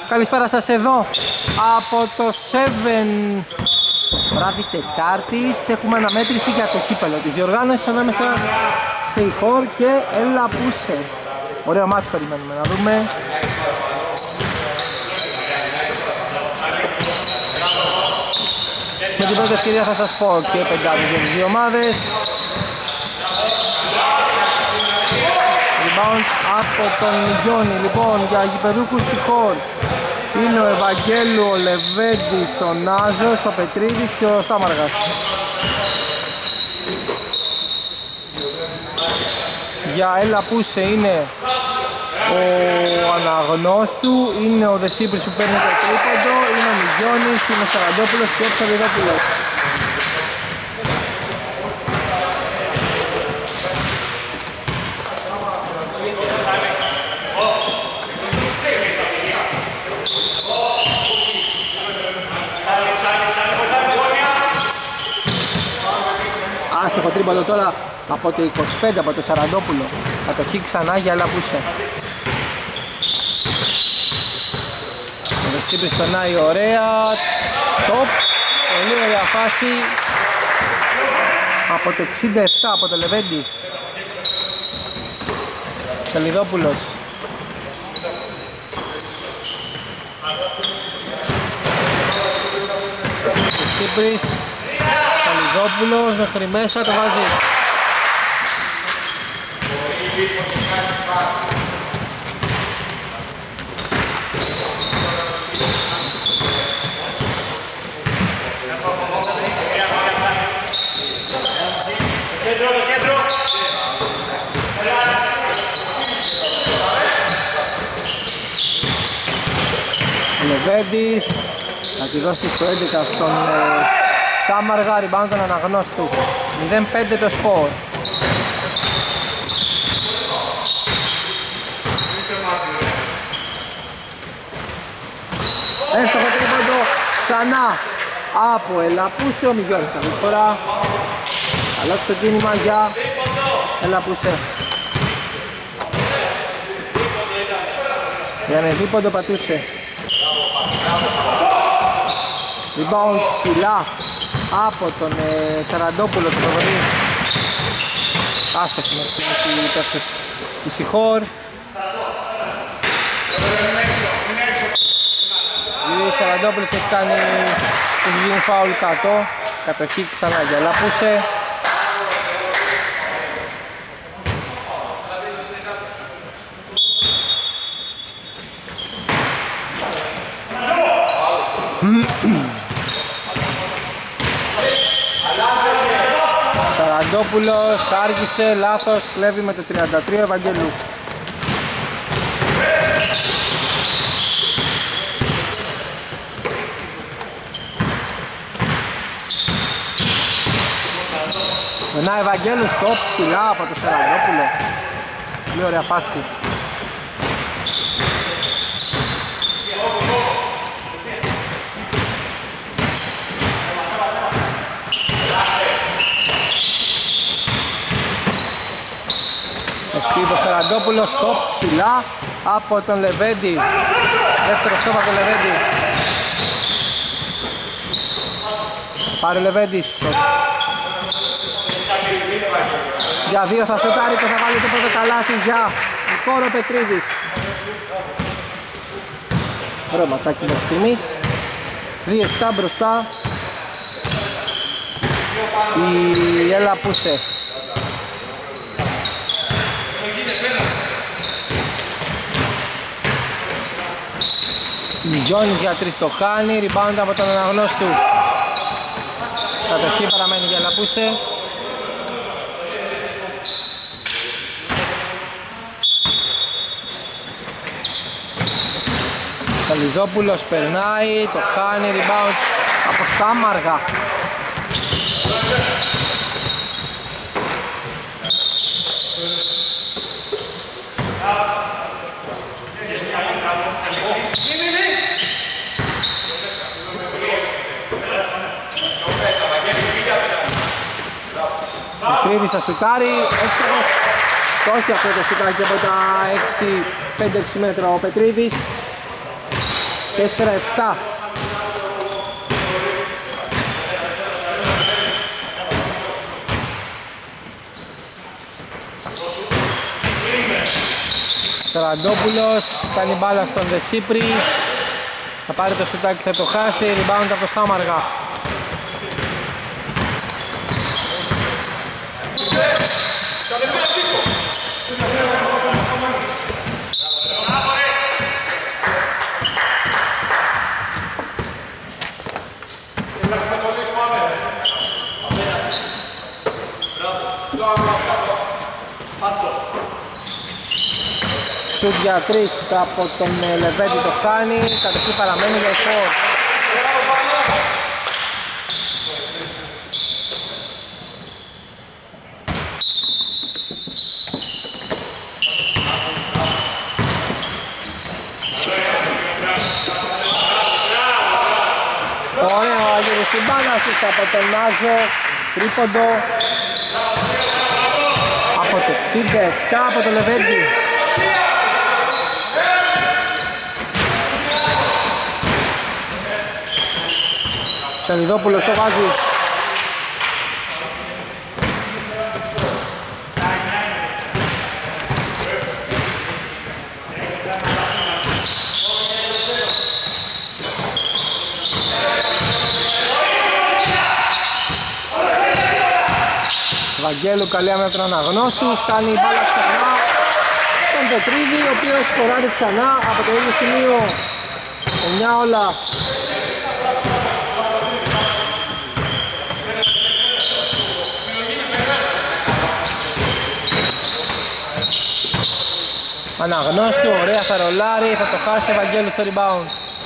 Καλησπέρα σας εδώ από το 7 βράδυ Τετάρτης. Έχουμε αναμέτρηση για το κύπελο της διοργάνωσης ανάμεσα σε Ιχόρ και Έλα Πούσε. Ωραίο μάτς περιμένουμε να δούμε. Με την πρώτη ευκαιρία θα σας πω και πεντάδες για τις δύο ομάδες. Rebound από τον Γιόνι. Λοιπόν, για γηπεδούχους Ιχόρ είναι ο Ευαγγέλου, ο Λεβέντης, ο Νάζος, ο Πετρίδης και ο Στάμαργας. Για Έλα Πούσε είναι ο Αναγνώστου, είναι ο Δεσίπρης που παίρνει το τρίποντο, είναι ο Μιγιώνης, είναι ο Σαραντόπουλος και ο Ψαβιδόπουλος. Άστοχο τρίποντο τώρα από το 25 από το Σαραντόπουλο. Κατοχή ξανά για Έλα Πούσε. Ο Δεσίπρης περνάει ωραία. Στοπ. Πολύ ωραία φάση. Από το 67 από το Λεβέντη. Σελιδόπουλος. Δεσίπρης. Σαλιδόπουλος μέχρι μέσα το βάζει. Λεβέντης θα τη δώσει στο 11 στον Στάμαργα, rebound τον Αναγνώστου. 0-5 το σκορ. Έστοχο τρίποντο ξανά από Έλα Πούσε, ο Μιγιώνης αυτή τη φορά. Καλό ξεκίνημα για Έλα Πούσε. Για με δίποντο πατούσε. Rebound ψηλά από τον Σαραντόπουλο του προβολή. Άστοχοι μέχρι στιγμής οι παίκτες της Ιχόρ. Ο Σαραντόπουλος έχει γίνει φάουλ κάτω. Κατοχή ξανά για Έλα Πούσε. Σαραντόπουλος άργησε, λάθος, κλέβει με το 33 Ευαγγελού. Ένα Ευαγγέλου στο ψηλά από το Σαραντόπουλο. Πολύ ωραία φάση. Ο Σαραντόπουλος στο ψηλά από τον Λεβέντη. Δεύτερο σώμα από τον Λεβέντη. Πάρει ο Λεβέντης. Για δύο θα σωτάρει και θα βάλει το πρώτο καλάθι για Ιχόρ ο Πετρίδης. Ωραίο ματσάκι μέχρι στιγμής. 2-7 μπροστά η Έλα Πούσε. Μιγιώνης για 3 το κάνει, rebound από τον Αναγνώστου. Κατοχή παραμένει για Έλα Πούσε. Σαλιδόπουλος περνάει, το χάνει, rebound από Στάμαργα. Κρύβει θα σουτάρει, έστοχος. Το όχι αυτό το σουτάκι από τα 5-6 μέτρα ο Πετρίδης. 4-7. Σαραντόπουλος κάνει μπάλα στον Δεσίπρη. Θα πάρει το σουτάκι, θα το χάσει. Rebound από το Σάμαργα. Σουτ για 3 από τον Λεβέντη, το χάνει. Κατοχή παραμένει για εφόρ. Ωραίο αγγέλος στην μπάλα, σωστά από τον Νάζο. Τρίποντο από το 67 από τον Λεβέντη. Σανιδόπουλος το βάζει. Βαγγέλου καλή άμυνα τον αναγνώστου, φτάνει η μπάλα ξανά στον Πετρίδη, ο οποίος σκοράρει ξανά από το ίδιο σημείο. 9 όλα. Αναγνώστου, ωραία θα ρολάρει, θα το χάσει ο Βαγγέλου στο rebound.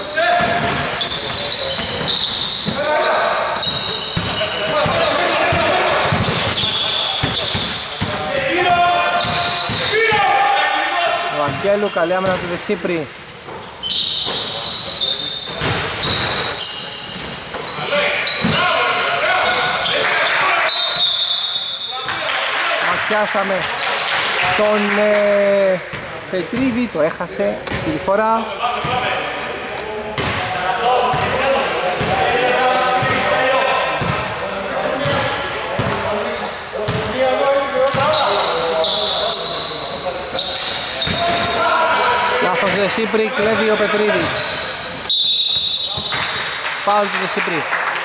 Ο Βαγγέλου, καλή άμυνα του Δεσίπρη. Ματιάσαμε τον Πετρίδη, το έχασε τη φορά. Λάθος Δεσίπρη, κλέβει ο Πετρίδης. Φάουλ του Δεσίπρη.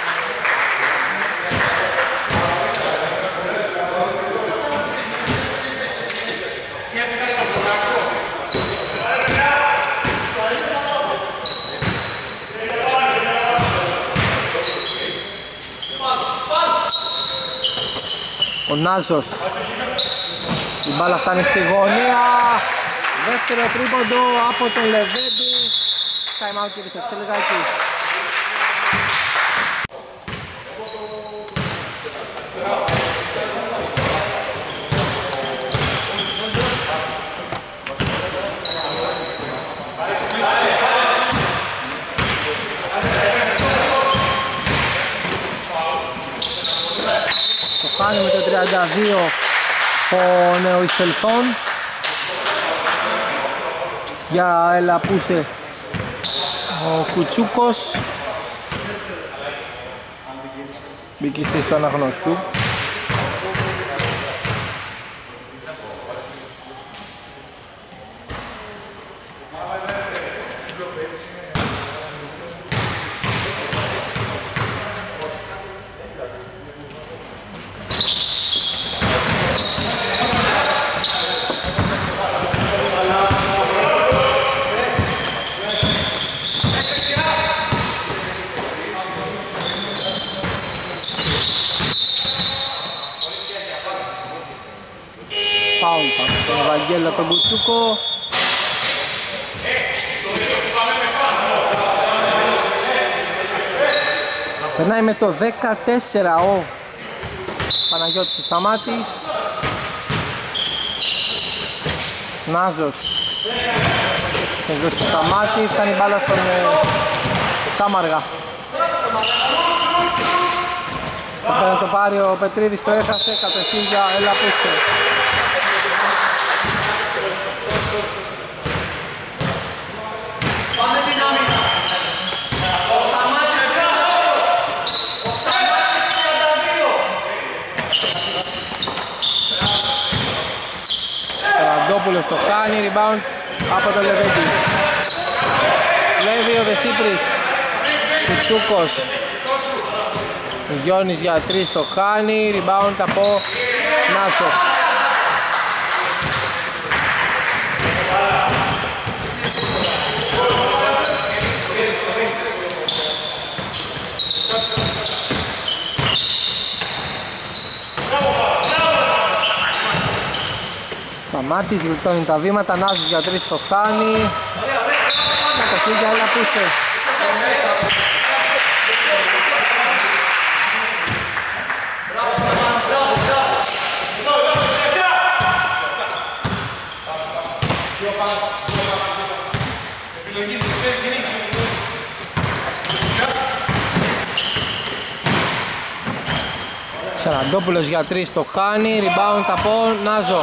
Ο Νάζος, η μπάλα φτάνει στη γωνία. Δεύτερο τρίποντο από τον Λεβέντη. Time out και επιστρέψε λιγάκι. Το χάνει με το 32 ο νεοεισελθόν. Για Ελαπούσε ο Κουτσούκος. Μπήκε στο αναγνώστου. Βαγγέλα τον Κουτσούκο. Περνάει με το 14 ο Παναγιώτης ο Σταμάτης. Νάζος θα δώσει το Σταμάτη, φτάνει μπάλα στον Σάμαργα. Το πάρει ο Πετρίδης, το έχασε, κατοχή για Ελαπούσε. το κάνει, rebound από τον Λεβέντη. Βλέπει ο Δεσίπρης, Κουτσούκος. Γιώνης για 3 το χάνει, rebound από Νάσο. Σταμάτης, γλιτώνει τα βήματα, Νάσος για 3 το χάνει. Κατοχή για άλλα πούσε. Σαραντόπουλος για 3 το χάνει, rebound από Νάζο.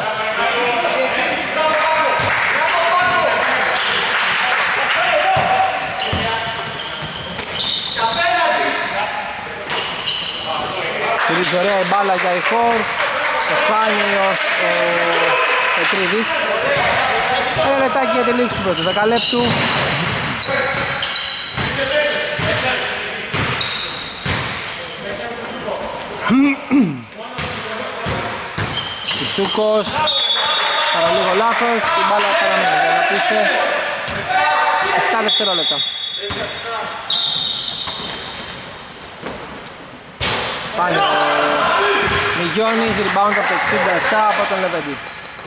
Συρίζει ωραία η μπάλα για η Χορ, το χάνει ο Πετρίδης. Ένα λεπτάκι για τη λήξη του πρώτου δεκαλέπτου. Κουτσούκος, παραλίγο λάθος, η μπάλα παραμένει για να πούσε 7 δευτερόλεπτα. Πάλι ο Μιγιώνης, rebound από το 67 από τον Λεβέντη.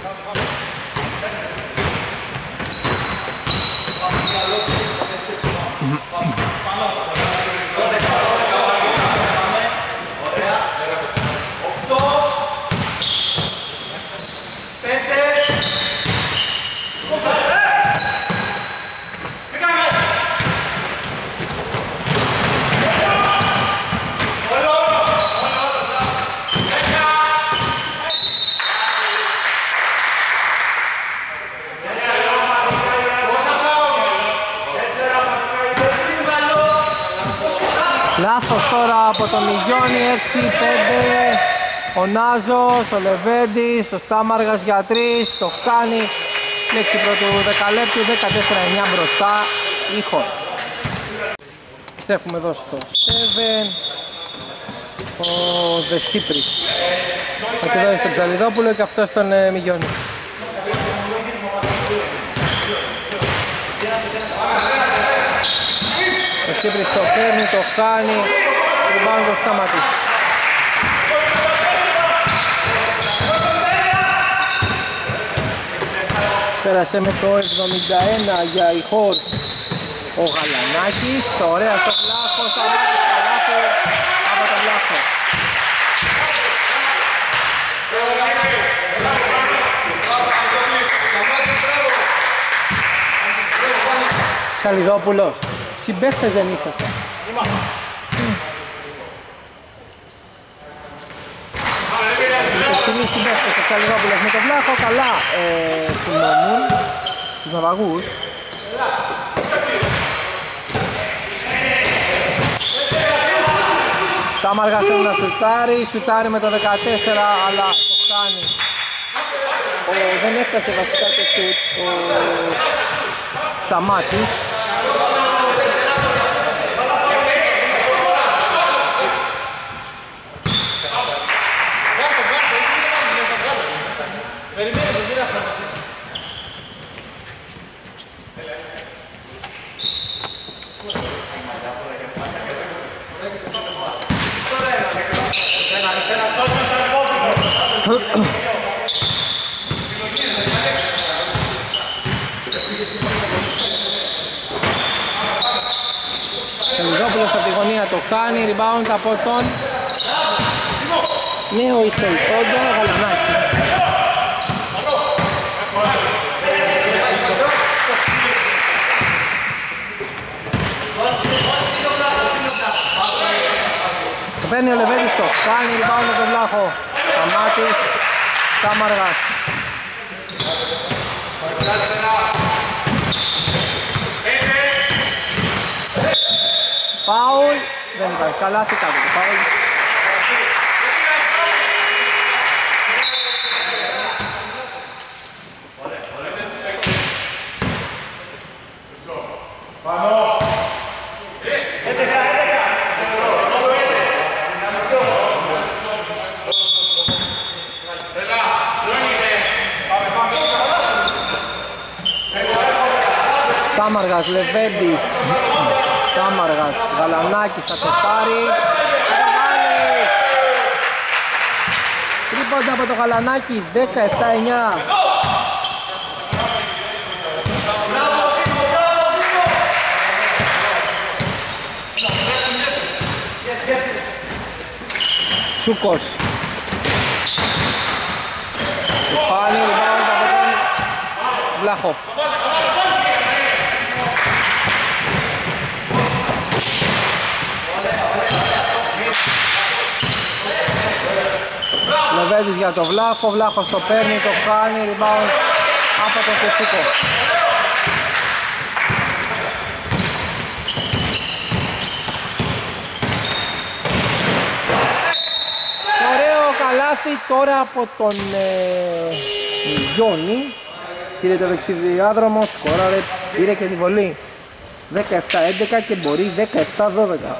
Λάθος τώρα από τον Μιγιώνη, 6-5. Ο Νάζος, ο Λεβέντης, ο Στάμαργας για 3, το κάνει. Λέξη πρώτου δεκαλέπτου, 14-9 μπροστά, ήχο. Στέφουμε εδώ στο 7, ο Δεσίπρης. Θα τη δώσει στον Ψαλιδόπουλο και αυτό στον Μιγιώνη. Ο Σύπρης το παίρνει, το χάνει, rebound το Σταματή. Πέρασε με το 71 για η Χορ ο Γαλανάκης, ωραία στο Βλάχο, Σταμάτης καλάθι από τον Βλάχο. Ψαλιδόπουλος. Συμπαίχτες δεν είσαστε. Υπεξηγεί συμπαίχτες ο Ψαλιδόπουλος με τον Βλάχο. Καλά συνομούν στους ναυαγούς. Στάμαργας θέλει να σουτάρει με το 14 αλλά το χάνει. Δεν έφτασε βασικά το σουτ ο Σταμάτης. Σελιδόπουλος από τη γωνία το χάνει, rebound από τον νέο Ιθελφόντο Γαλανάκη. Το παίρνει ο Λεβέντης, το κάνει, rebound από τον Βλάχο. Σταμάτης, Στάμαργας. Φάουλ, δεν υπάρχει, καλάθι κάτω το φάουλ. Στάμαργας, Λεβέντης, Στάμαργας, Γαλανάκης θα το πάρει. Τρίποντα από το Γαλανάκη, 17-9. Τσούκος. Πάλι rebound από τον Βλάχο. Λεβέντης για το Βλάχο, Βλάχος το παίρνει, το κάνει, rebound από τον Κετσούκο. Ωραίο καλάθι τώρα από τον Γιόνι. Πήρε το δεξιδιάδρομο, σκόραρε, πήρε και τη βολή. 17-11 και μπορεί 17-12.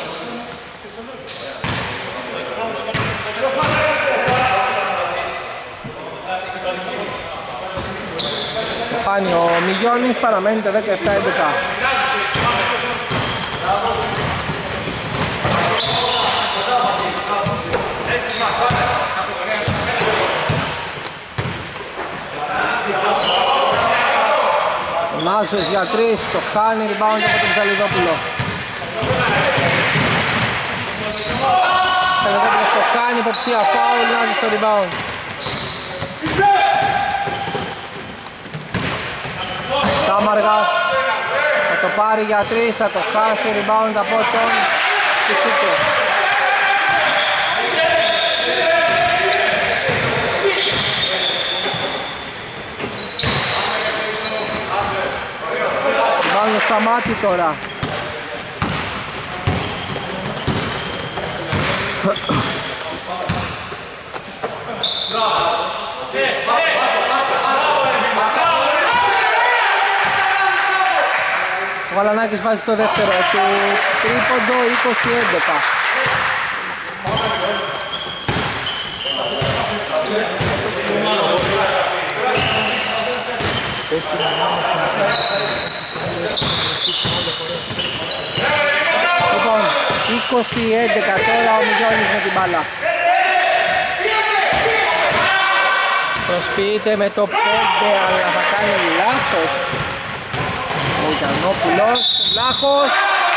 Χάνει ο Μιγιώνης, παραμένει το 17-11. Ο Νάζος για 3, το χάνει, rebound από τον Ψαλιδόπουλο. Ψαλιδόπουλος το κάνει, υποψία φάουλ, Νάζος στο rebound. Στάμαργας θα το πάρει για 3, θα το χάσει, rebound από τον Κιτσούκο. Rebound στα μάτι τώρα. Ο Γαλανάκης βάζει το δεύτερο του τρίποντο, 20-11. Λοιπόν, 20-11 τώρα ο Μιγιώνης με την μπάλα. Προσποιείται με το 5 αλλά θα κάνει λάθος. Ο Γιαννόπουλος, ο Βλάχος,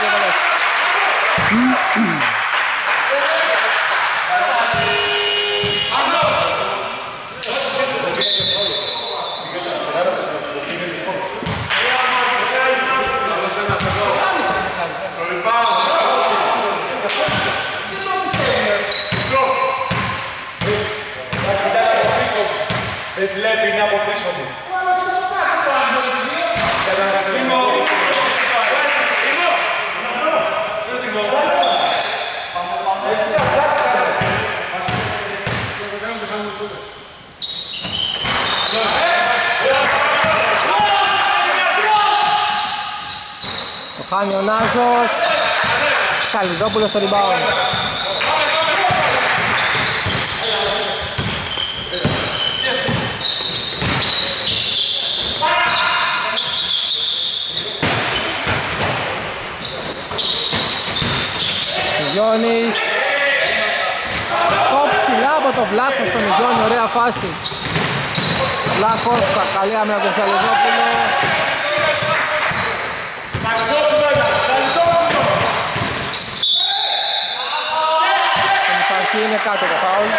δεν βλέπει να από πίσω του. Το χάνει ο Νάζος, Ψαλιδόπουλος στο rebound. Γιώνης, στοπ ψηλά από το Βλάχο στον Γιώνη, ωραία φάση. Βλάχος, θα καλή άμυνα τον Ψαλιδόπουλο. Η φάση είναι κάτω το φάουλ.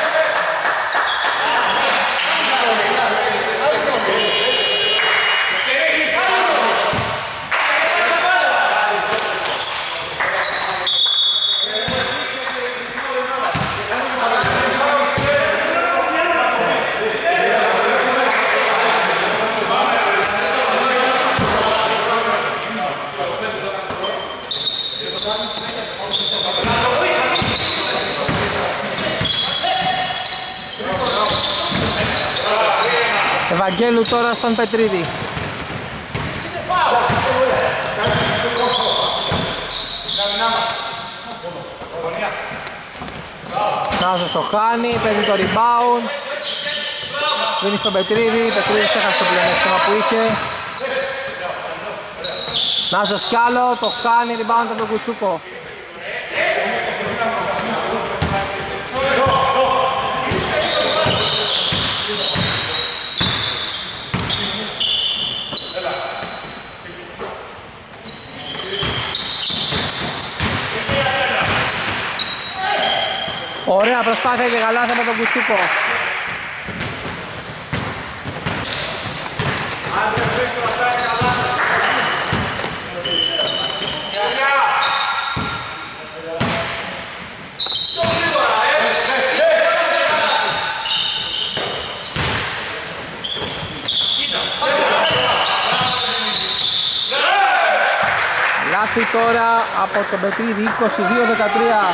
Ευαγγέλου τώρα στον Πετρίδη. Νάζος το χάνει, παίρνει το rebound. Δίνει στον Πετρίδη, Πετρίδης έχασε το πλεονέκτημα που είχε. Νάζος κι άλλο, το χάνει, rebound από τον Κουτσούκο. Ωραία προσπάθεια και καλάθι από τον Κουτσούκο. Λάθη τώρα από τον Πετρίδη, 22-13.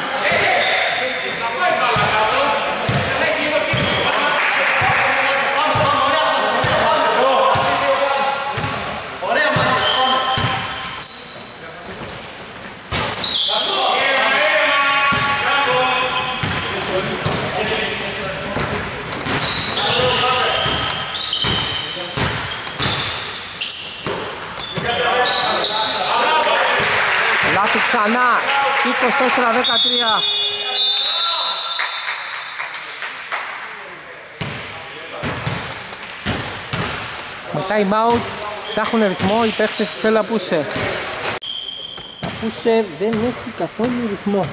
Ξανά 24-13. Με time out ψάχνουν ρυθμό οι παίχτες της Έλα Πούσε. Πούσε δεν έχει καθόλου ρυθμό.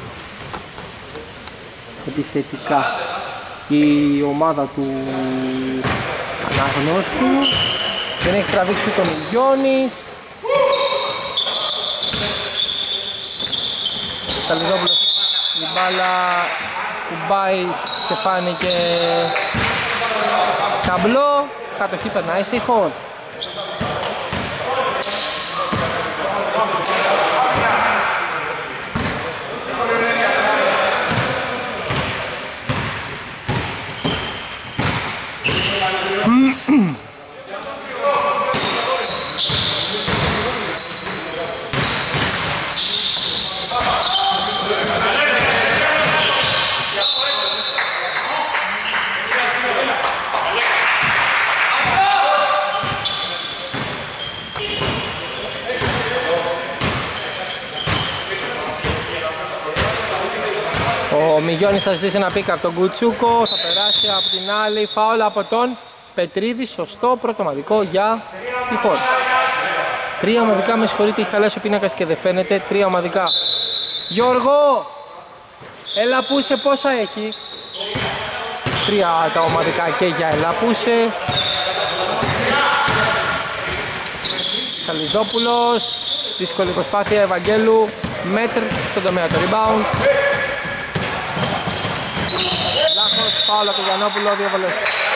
Επιθετικά η ομάδα του αναγνώστου δεν έχει τραβήξει τον Μιλιώνης. Σαλιδόπουλος η μπάλα κουμπάει σε φάνη και ταμπλό, κατοχή περνάει σε χώρ. Ο Μιγιώνης θα ζητήσει ένα πικ από τον Κουτσούκο, θα περάσει από την άλλη, φάουλ από τον Πετρίδη, σωστό πρώτο ομαδικό για τη χώρα. 3 ομαδικά, με συγχωρείτε, έχει χαλάσει ο πίνακας και δεν φαίνεται, 3 ομαδικά. Γιώργο, Έλα Πούσε πόσα έχει? 3 τα ομαδικά και για Έλα Πούσε. Σαλιδόπουλος, δύσκολη προσπάθεια Ευαγγέλου, μέτρ στον τομέα του rebound. Λάθος, φάουλ από τον Γιαννόπουλο, 2 βολές.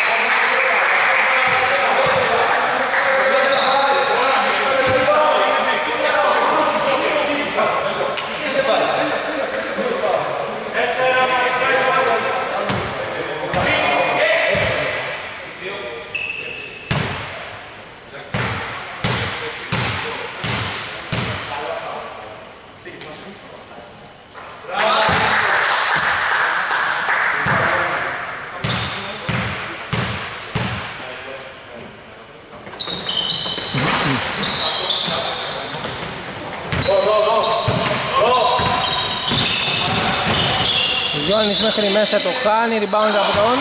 Γιώνης μέχρι μέσα το χάνει, rebound από τον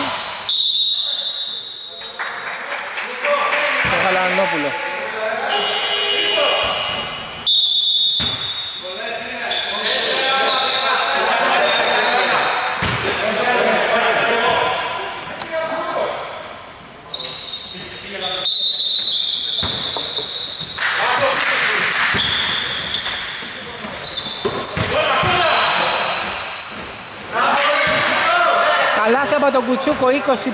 Γαλανόπουλο. Καλάθι από τον Κουτσούκο,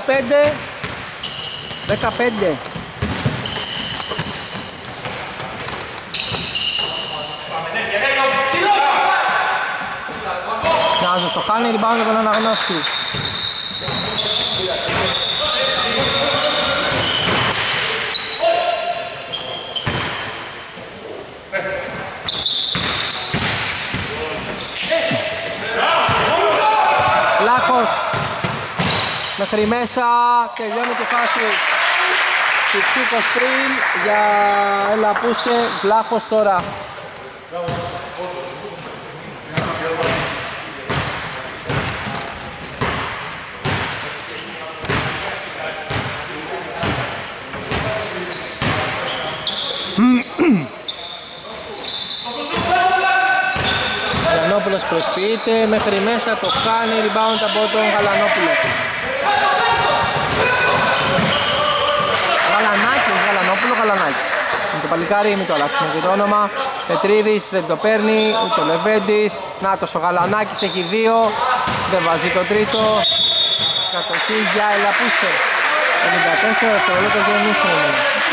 25-15. Νάζος το χάνει, rebound από τον αναγνώστη. μέχρι μέσα, τελειώνει τη φάση. Τσίτσικος πριν για Ελαπούσε, Βλάχος τώρα. Γαλανόπουλος προσποιείται, μέχρι μέσα το χάνει, rebound από τον Γαλανόπουλο. Γαλανάκης. Με το παλικάρι, μην το αλλάξουμε και το όνομα. Πετρίδης δεν το παίρνει, ούτε ο Λεβέντης. Νάτος ο Γαλανάκης έχει 2, δεν βάζει το τρίτο. Κατοχή για Ελαπούσε. 54 δευτερόλεπτα για ημίχρονο.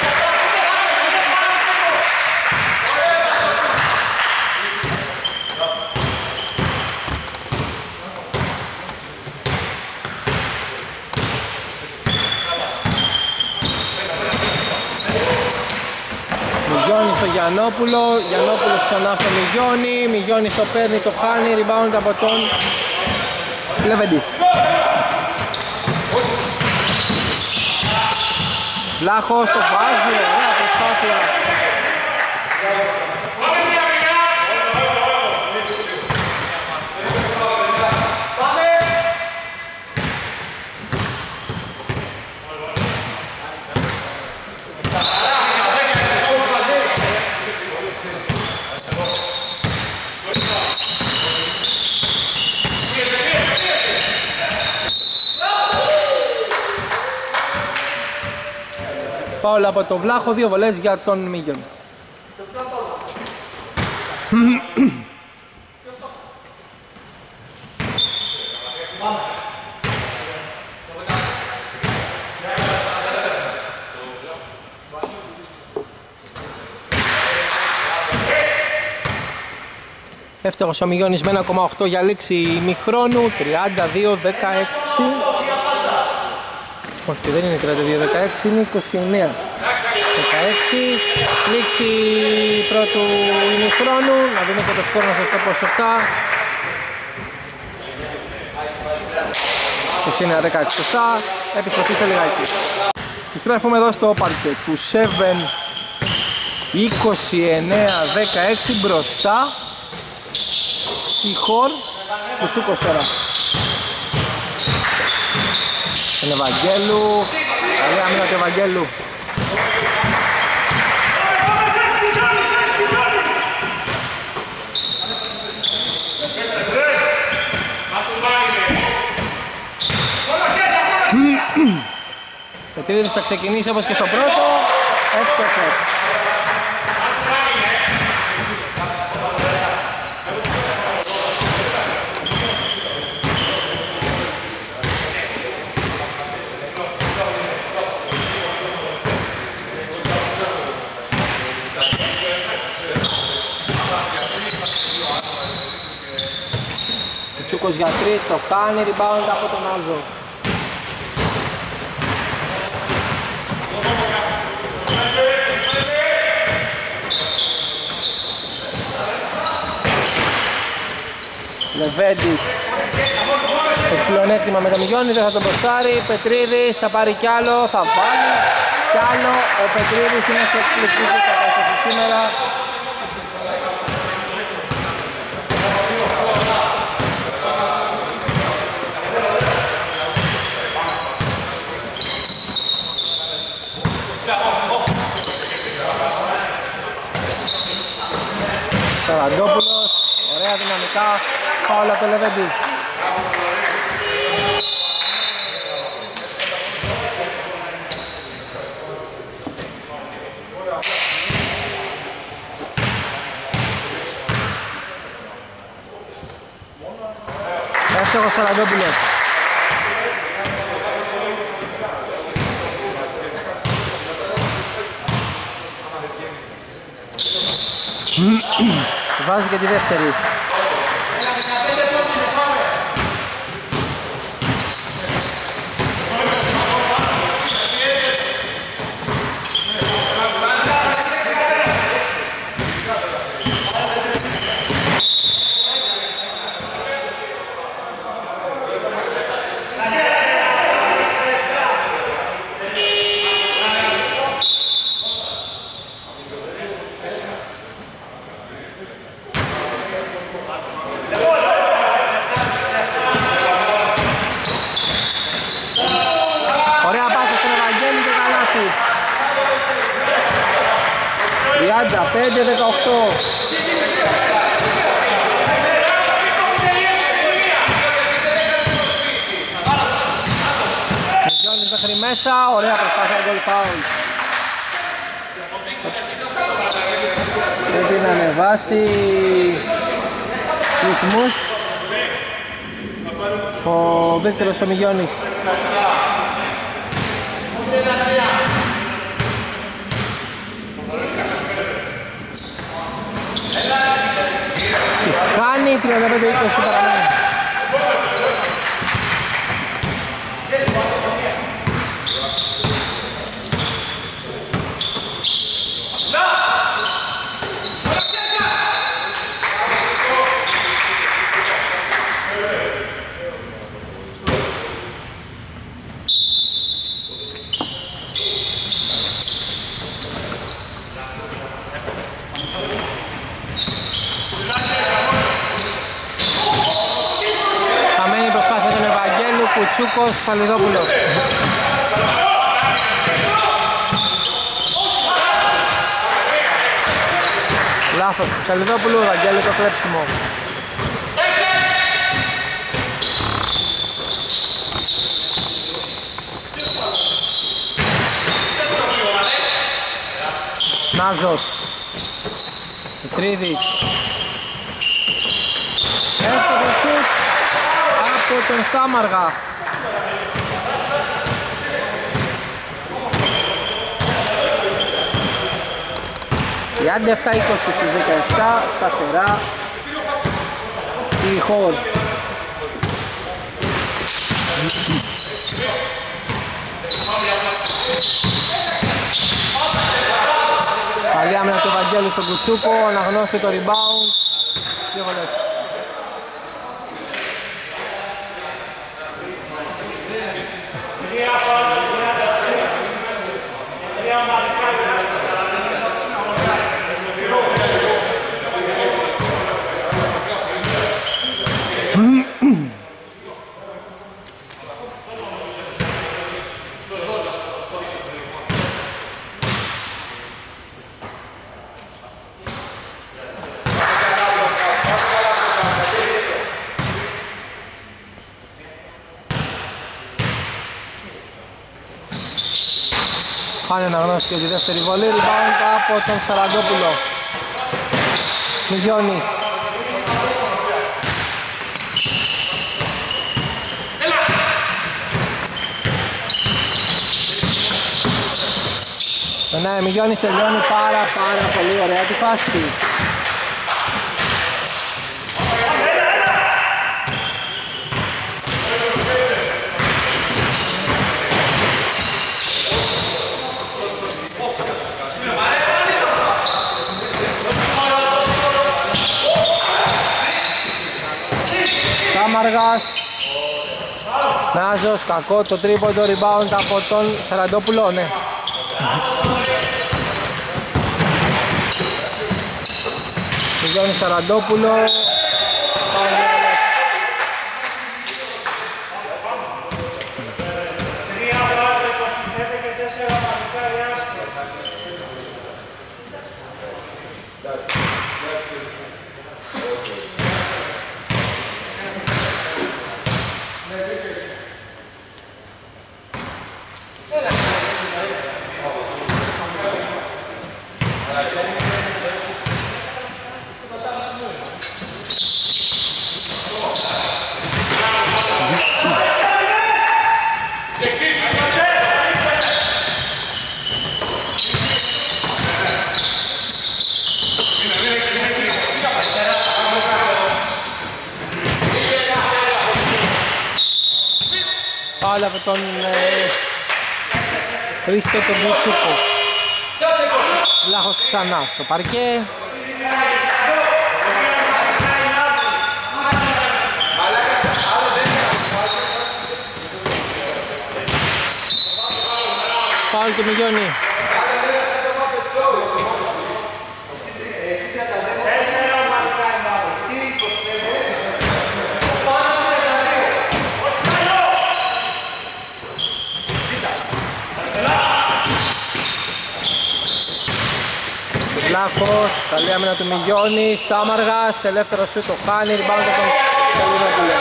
Στο Γιαννόπουλο, Γιαννόπουλος ξανά στο Μιγιόνι, Μιγιόνι στο παίρνει, το χάνει, rebound από τον Λεβέντη. Βλάχος το βάζει, ωραία προσπάθεια. Φάουλ από τον Βλάχο, 2 βολές για τον Μίγιον. Εύστοχος ο Μιγιόνης με 1,8 για λήξη ημιχρόνου, 32-16. Όχι, δεν είναι 32-16, είναι 29-16. Λήξη πρώτου ημιχρόνου, να δούμε και το σκορ να σας το πω σωστά. 29-16 σωστά, επιστροφή στο λιγάκι. Επιστρέφουμε εδώ στο πάρκε του 7, 29-16 μπροστά. Η Χορ, Κουτσούκος τώρα. Τον Ευαγγέλου, καλή άμυνα του Ευαγγέλου. Πετρίδης θα ξεκινήσει όπως και στο πρώτο, εύκολα. Τσούκος για 3, το κάνει, rebound από τον Άλβο. Λεβέντης έχει πλεονέκτημα με το Μιγιόνι, δεν θα τον προστάρει. Πετρίδης θα πάρει κι άλλο, θα βάλει κι άλλο. Ο Πετρίδης είναι σε εκπληκτική κατάσταση σήμερα. Σαραντόπουλος, ωραία δυναμικά, φάουλ από το Λεβέντη. Εύστοχος Σαραντόπουλος. Βάζει και τη δεύτερη. 35-18. Μιζιώνης μέχρι μέσα, ωραία προσπάθεια, γκολ φάουλ. Πρέπει να ανεβάσει ρυθμούς ο Βίκτορος ο Μιγιώνης. Χάνει 35-20 παραμένει. Κουτσούκος, Φαλιδόπουλος. Λάθος, Φαλιδόπουλου, Βαγγέλη το κλέψιμο. Νάζος, Πετρίδης. Εύκολο σουτ από τον Στάμαργα. Οι 37-20 στις 17, σταθερά η Χόρ. Καλή άμυνα του Βαγγέλου στον Κουτσούκο, αναγνώστε το rebound. Δύο βολές. Χάνει αναγνώση για τη δεύτερη βολή, rebound από τον Σαραντόπουλο. Μιγιώνης. Ναι, Μιγιώνης τελειώνει πάρα πολύ ωραία τη φάση. Σάμαργας. Νάζος, κακό το τρίποντο, rebound από τον Σαραντόπουλο, ναι. Μιγιώνη Σαραντόπουλο. Πάλι από τον Χρήστο τον Κουτσούκο. Λάχος ξανά στο παρκέ. Φάουλ του Μιγιώνη. Βλάχος, καλή άμυνα του Μιγιώνη, Στάμαργας, ελεύθερο σου το χάνει, rebound από τον Καλινόπουλο.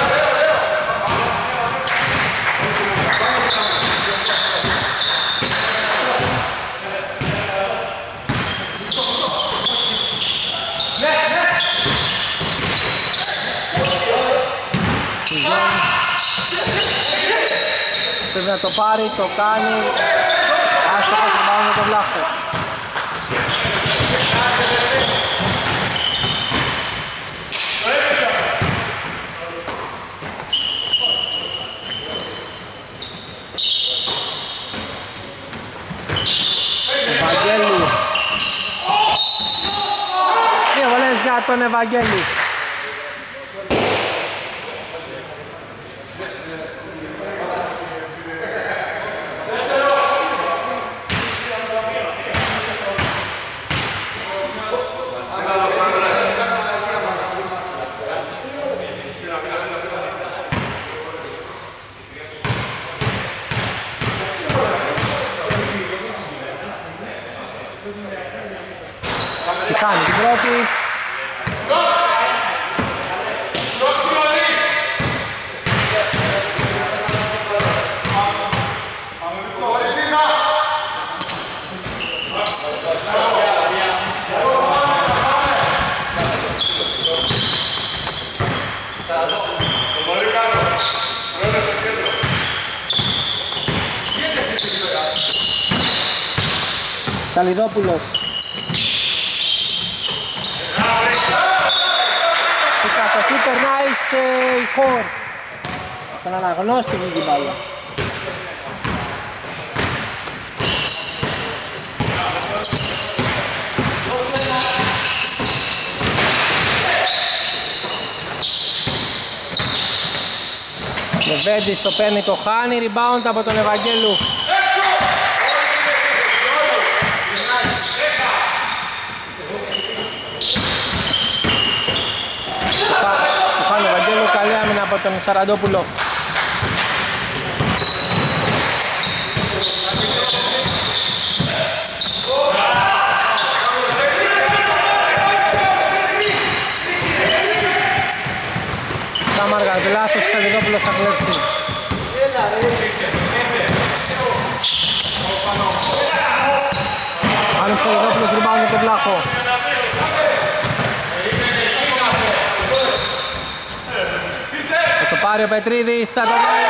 Πρέπει να το πάρει, το κάνει, άστοχος rebound με τον Βλάχο. Ευαγγέλου. Δύο βολές για τον Ευαγγέλου. Τι κάνει την πρώτη. Σαλιδόπουλος. Η κατοχή περνάει σε Ιχόρ. Τον αναγνώστη βγήκε η μπάλα. Λεβέντης το παίρνει, το χάνει, rebound από τον Ευαγγέλου. Το χάνει ο Ευαγγέλου, καλή άμυνα από τον Σαραντόπουλο. Σάμαργας, λάθος, Σαραντόπουλος θα κλέψει. Άνοιξε ο Σαραντόπουλος, rebound με τον Βλάχο. Θα το πάρει ο Πετρίδης, θα το βάλει.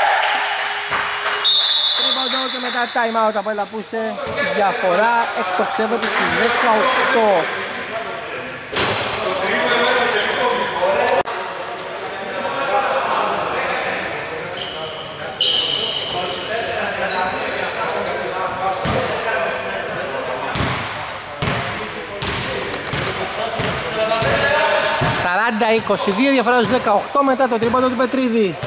Τρίμποντο και μετά time out από Ελαπούσε. Διαφορά εκτοξεύεται στις 18. Σαράντα 22, διαφορά στους 18 μετά το τρίποντο του Πετρίδη.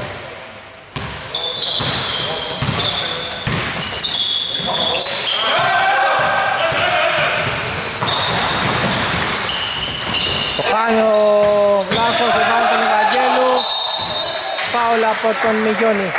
Το χάνει ο Βλάχος, το χάνει τον Ευαγγέλου. Φάουλ από τον Μιγιώνη.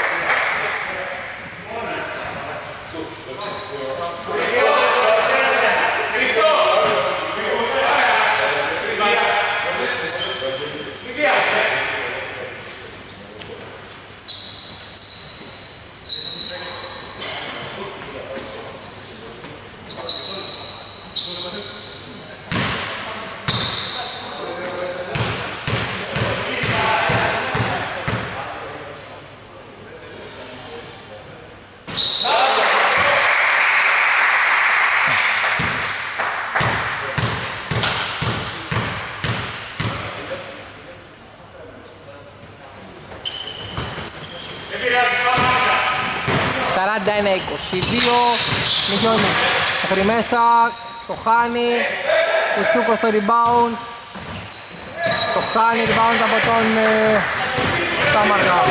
Είναι 22, Μιγιώνης μέχρι μέσα, το χάνει, Κουτσούκος στο rebound, το χάνει, rebound από τον Στάμαργα.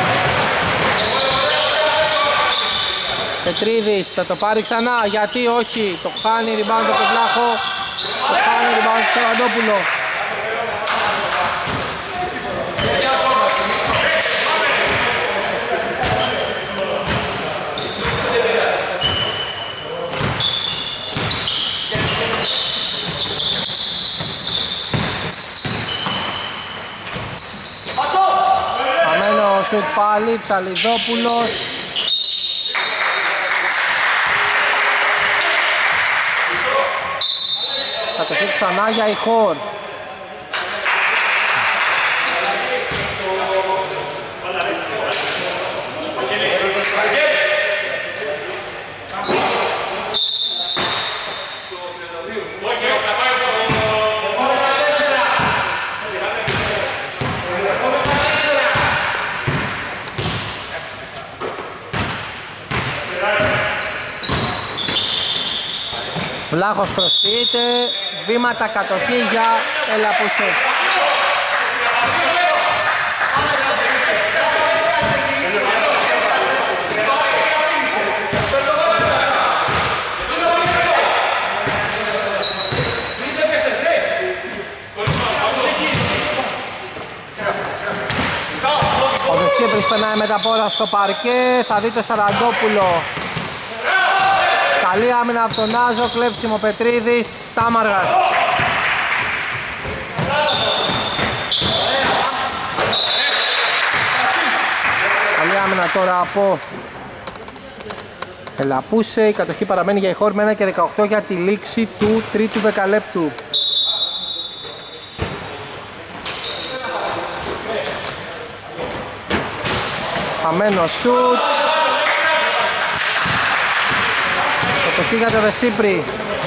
Πετρίδης θα το πάρει ξανά, γιατί όχι, το χάνει, rebound από τον Βλάχο, το χάνει, rebound στο Σαραντόπουλο. σουτ πάλι, Ψαλιδόπουλος. Κατοχή ξανά για η Χορ. Βλάχος προσποιείται, βήματα κατοχή για Ελαπούσο. Ο Δεσίπρης περνάει με τα πόδια στο παρκέ, θα δει το Σαραντόπουλο. Καλή άμυνα από τον Άζο, κλέψιμο Πετρίδης, Στάμαργας. Καλή άμυνα τώρα από Ελαπούσε, η κατοχή παραμένει για η Χόρ με 1 και 18 για τη λήξη του τρίτου δεκαλέπτου. Χαμένο σουτ. Κατοχή για το Δεσίπρη.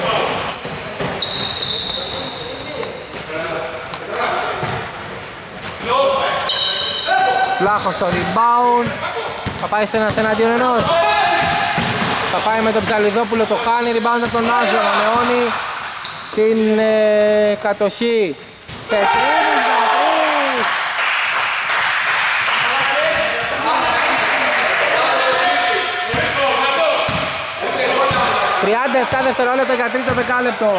Βλάχος στο rebound. Θα πάει στο ένας εναντίον ενός. Θα πάει με τον Ψαλιδόπουλο, το χάνει. Rebound από τον Άζο, ανανεώνει την κατοχή. Πετρίδης, 37 δευτερόλεπτα για τρίτο δεκάλεπτο.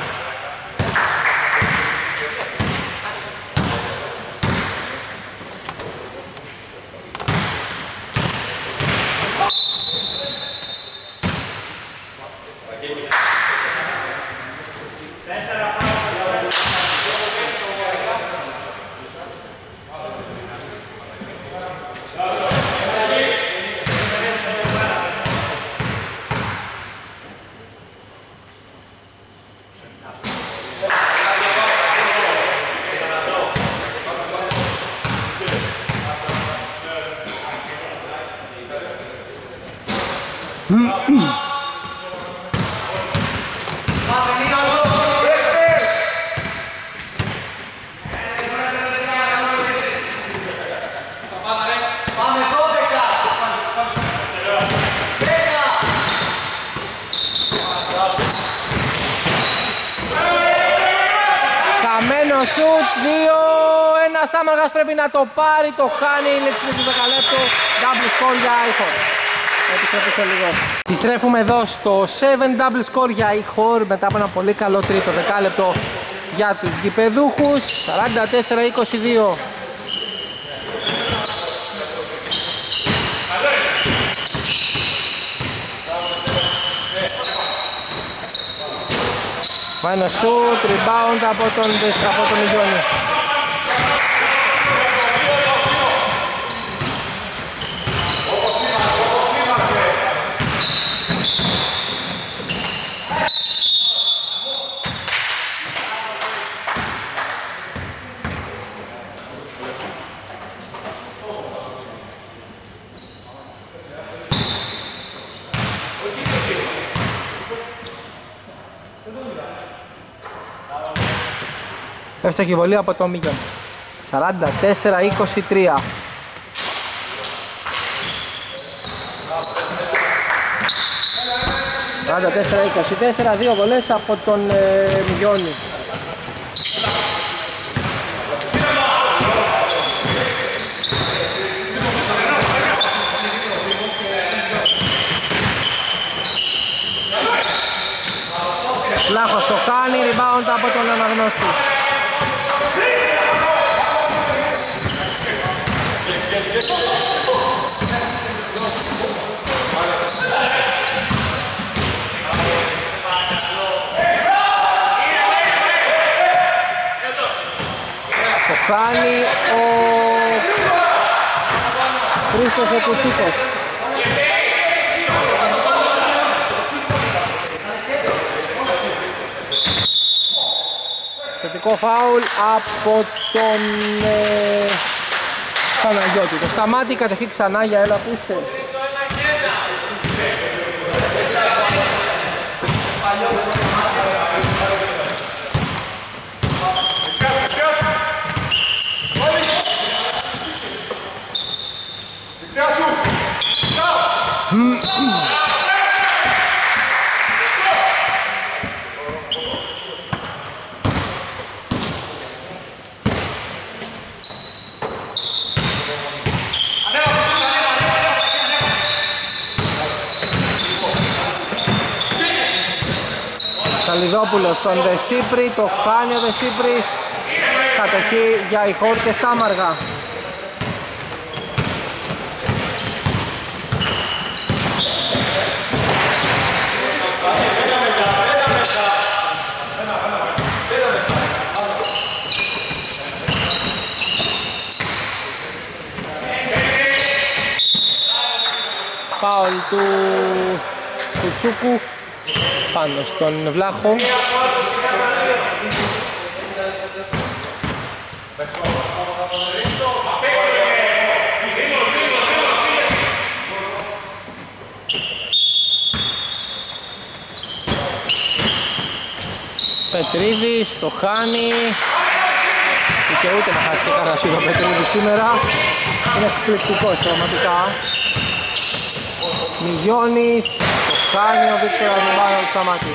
Στάμαργας πρέπει να το πάρει, το χάνει, είναι του δεκαλέπτου, double score για η Χορ. Επιστρέφω σε λίγο. Επιστρέφουμε εδώ στο 7 double score για η Χορ μετά από ένα πολύ καλό τρίτο δεκάλεπτο για τους γηπεδούχους, 44-22. Πάνω shoot, rebound από τον Μιγιώνη. Εύστοχη βολή από τον Μίγιον. 44-23. Δύο βολές από τον Μιγιόνι. Λάχος το κάνει, rebound από τον αναγνώστη. Το κάνει ο Χρήστος ο Κουτσούκος. Θετικό φάουλ από τον Παναγιώτη. Το Σταμάτη κατοχή ξανά για Έλα Πούσε. Σαλιδόπουλος στον Δεσίπρη, το χάνει ο Δεσίπρης. Κατοχή για Ηχόρ και Στάμαργα. Φάουλ του Κουτσούκου πάνω στον Βλάχο. Πετρίδης, το χάνει. Δικαιούται να χάσει και καρασίδο ο Πετρίδης σήμερα. Είναι εκπληκτικός πραγματικά. Μιγιώνης, το χάνει ο Βίκτορ Ανιμπάρα στο μάτι.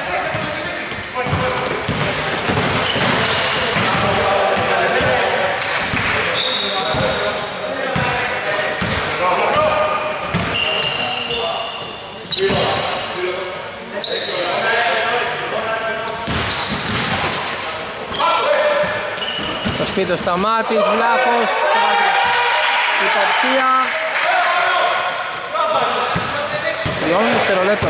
Το σπίτο Σταμάτης, Βλάχος, υπαρξία. 3 δευτερολέπτων.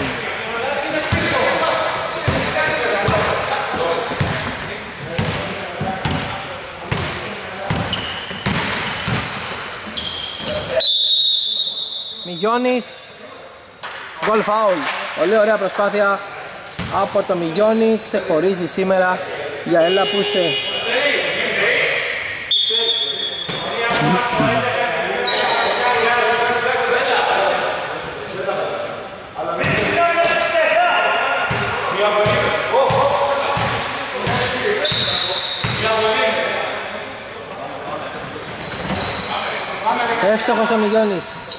Μιγιώνης, γκολ φάουλ. Πολύ ωραία προσπάθεια από το Μιγιώνη, ξεχωρίζει σήμερα για Έλα Πούσε. Εύστοχος ο Μιγιώνης.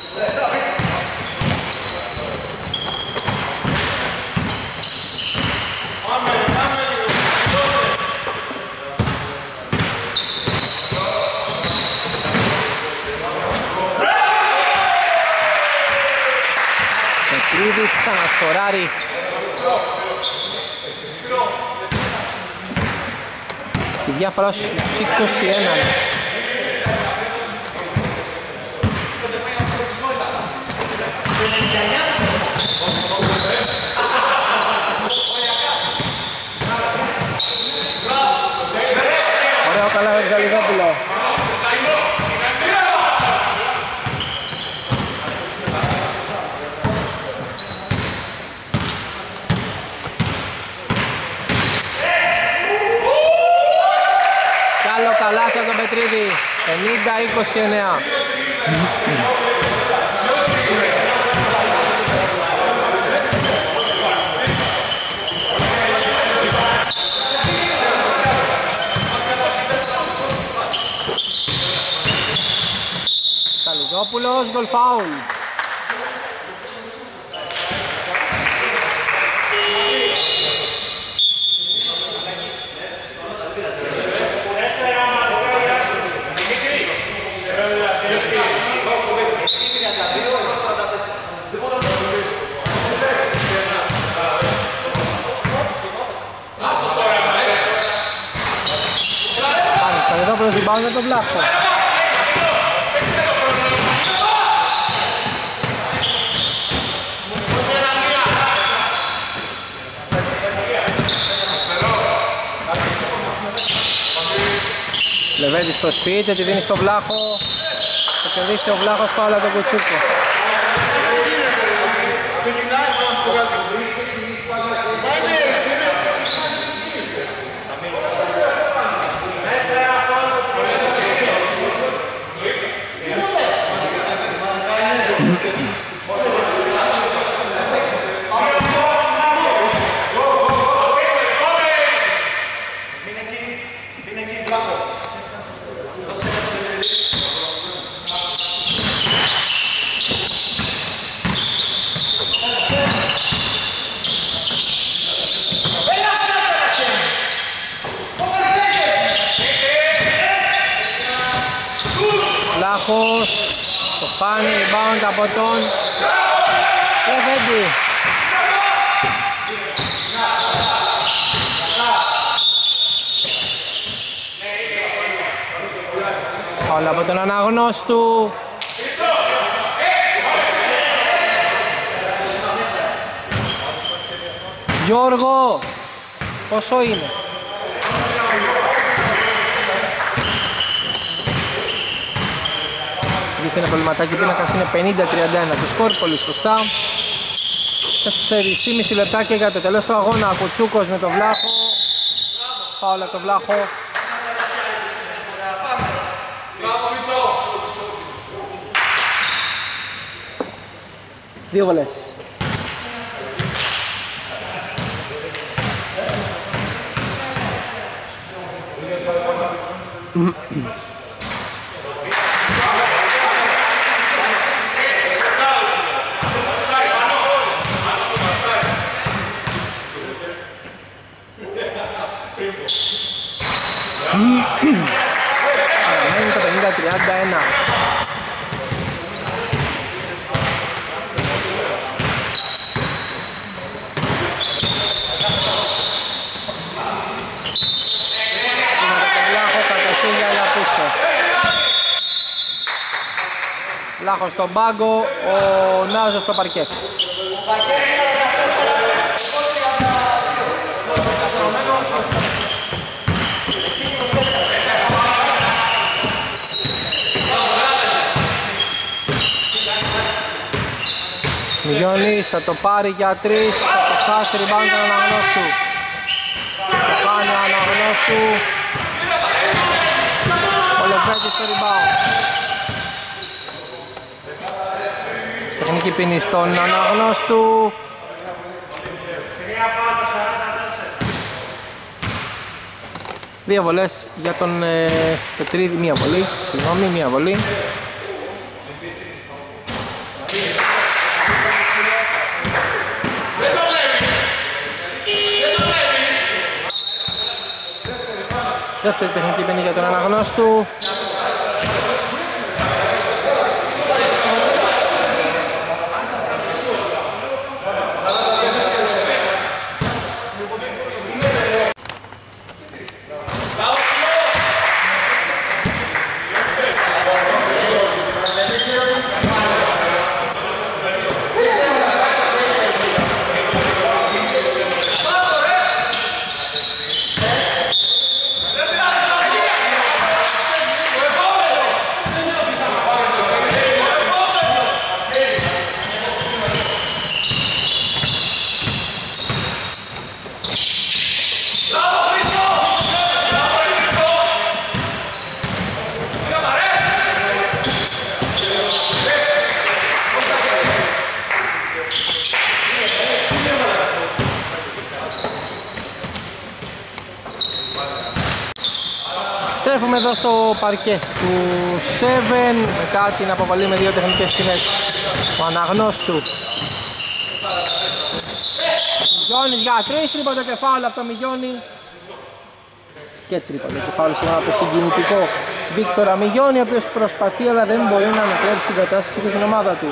Πετρίδης ξανασκοράρει. Η διάφορα 21. Ωραίο καλά με Ζαλιδόπουλο. Καλό καλάθι από τον Πετρίδη. 50-29. Καλυδόπουλος, γκολ φάουλ. Καλυδόπουλος rebound με τον Βλάχο. Λεβέντης στο σπίτι, τη δίνει στο Βλάχο. Θα κερδίσει ο Βλάχος φάουλ από τον Κουτσούκο. Ξεκινάει πάνω στο κάτω. Βλάχος, το φάνει, rebound από τον Λεβέντη. Όλα από τον αναγνώστου. Γιώργο, πόσο είναι? Είναι προβληματάκι, πίνακας είναι 50-31. Το σκορ πολύ σωστά. 4,5 λεπτάκια για το τέλος του αγώνα. Κουτσούκος με το Βλάχο. Φάουλ από το Βλάχο. Δύο βολές. Παραμένει το 50-31. Βλάχος στον πάγκο, ο Νάζος στο παρκέ. Μιγιώνης θα το πάρει για 3, θα το χάσει rebound τον αναγνώστου. Το κάνει ο αναγνώστου. Ο Λεβέντης στο rebound. Τεχνική ποινή στον αναγνώστου. Δύο βολές για τον Πετρίδη, μία βολή, συγγνώμη, μία βολή. Δεύτερη τεχνική ποινή για τον αναγνώστου. Στρέφουμε εδώ στο παρκέ του 7 μετά την αποβολή με δύο τεχνικές ποινές. Ο αναγνώστου Μιγιώνης για 3, τρίποντο και φάουλ από το Μιγιώνη και τρίποντο και φάουλ σήμερα από το συγκινητικό Βίκτορα Μιγιώνη, ο οποίος προσπαθεί αλλά δεν μπορεί να ανατρέψει την κατάσταση για την ομάδα του.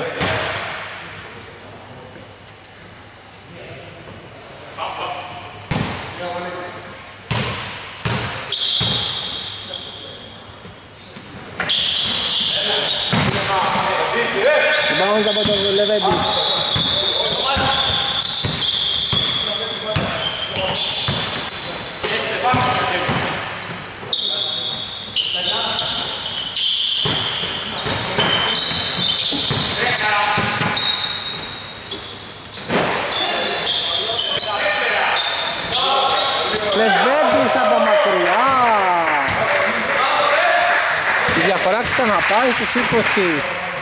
Bounce από τον Λεβέντη. ξαναπάει στους 20.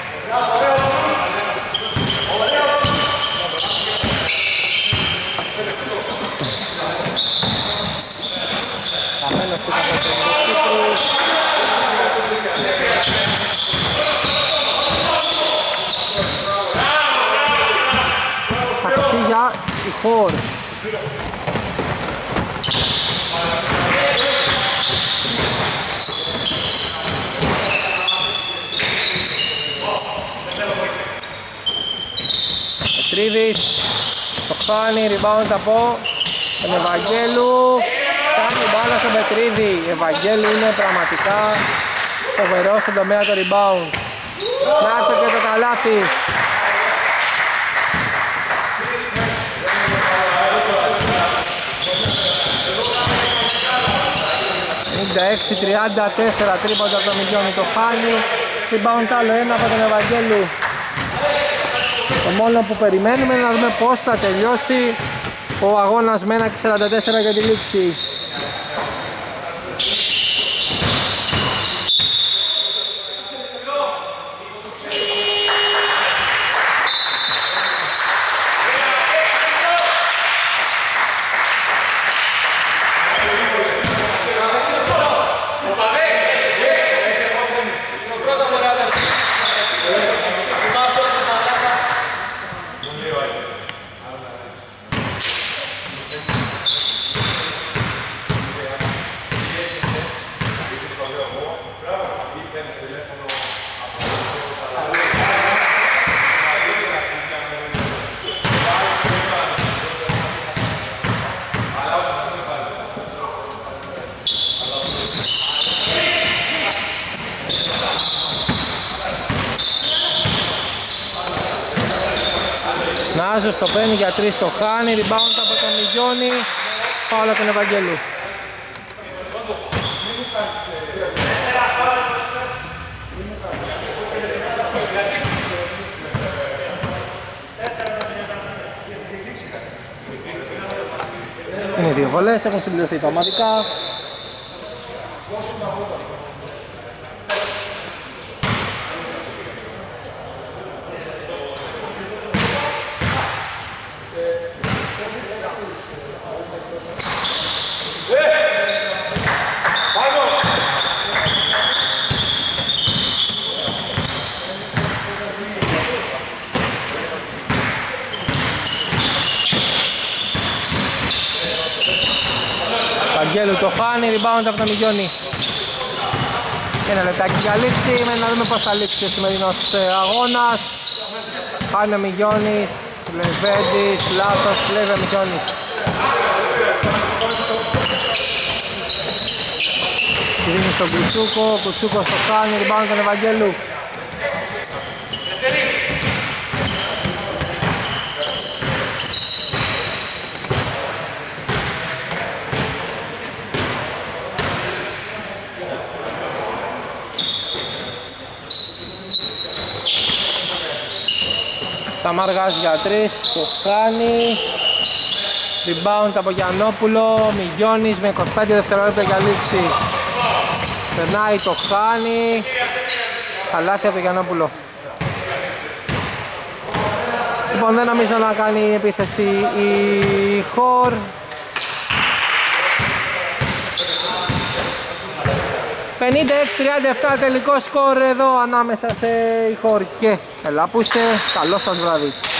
Καμένος που ήταν θα κοψεί για η Χορ. Πετρίδης, το χάνει, rebound από τον Ευαγγέλου. Κάνει μπάλα στον Πετρίδη. Ευαγγέλου είναι πραγματικά φοβερός στον τομέα του rebound. Νάρτο και το καλάθι. 56-34 τρίποντα από το Μιγιόνι, το χάνει. Rebound άλλο ένα από τον Ευαγγέλου. Το μόνο που περιμένουμε είναι να δούμε πώς θα τελειώσει ο αγώνας με 1-44 για τη λήξη. Νάζος το παίρνει για 3, το χάνει, rebound από τον Μιγιόνι, φάουλ από τον Ευαγγέλου. Είναι δύο βολές, έχουν συμπληρωθεί πραγματικά. Αγγέλου το χάνει, rebound από τον Μιγιόνι. Ένα λεπτάκι για λήξη, να δούμε πώς θα λήξει ο σημερινός αγώνας. Χάνει ο Μιγιόνις, Λεβέντης, λάθος, κλέβει ο Μιγιόνις. Δίνει στον Κουτσούκο, ο Κουτσούκος το χάνει, rebound τον Ευαγγέλου. Ταμάργας για 3, το χάνει. Rebound από Γιαννόπουλο, Μιγιόνις με 25 δευτερόλεπτα για λήξη. Περνάει, το χάνει. Καλάθι από Γιαννόπουλο. Λοιπόν, δεν νομίζω να κάνει επίθεση η Χορ. 56-37 τελικό σκορ εδώ ανάμεσα σε η Χορ και Ελάπουσε. Καλό σας βράδυ.